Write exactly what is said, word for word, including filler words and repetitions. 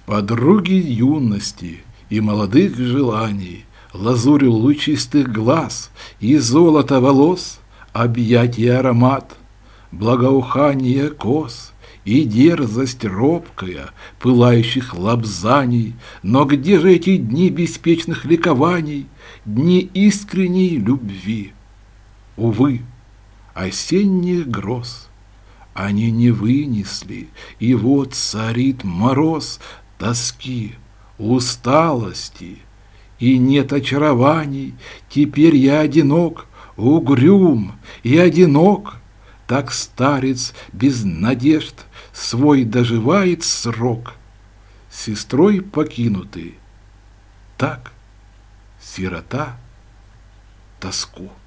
Подруги юности и молодых желаний, лазурь лучистых глаз и золото волос, объятия аромат, благоухание кос и дерзость робкая пылающих лобзаний. Но где же эти дни беспечных ликований, дни искренней любви? Увы, осенних гроз они не вынесли, и вот царит мороз тоски, усталости, и нет очарований. Теперь я одинок, угрюм и одинок. Так старец без надежд свой доживает срок, сестрой покинутый, так сирота тоску.